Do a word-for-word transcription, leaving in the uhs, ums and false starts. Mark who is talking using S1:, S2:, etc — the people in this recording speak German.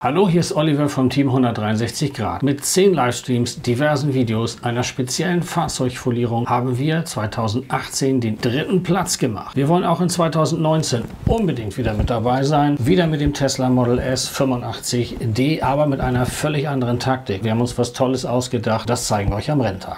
S1: Hallo, hier ist Oliver vom Team hundertdreiundsechzig Grad. Mit zehn Livestreams, diversen Videos, einer speziellen Fahrzeugfolierung haben wir zweitausendachtzehn den dritten Platz gemacht. Wir wollen auch in zweitausendneunzehn unbedingt wieder mit dabei sein. Wieder mit dem Tesla Model S fünfundachtzig D, aber mit einer völlig anderen Taktik. Wir haben uns was Tolles ausgedacht, das zeigen wir euch am Renntag.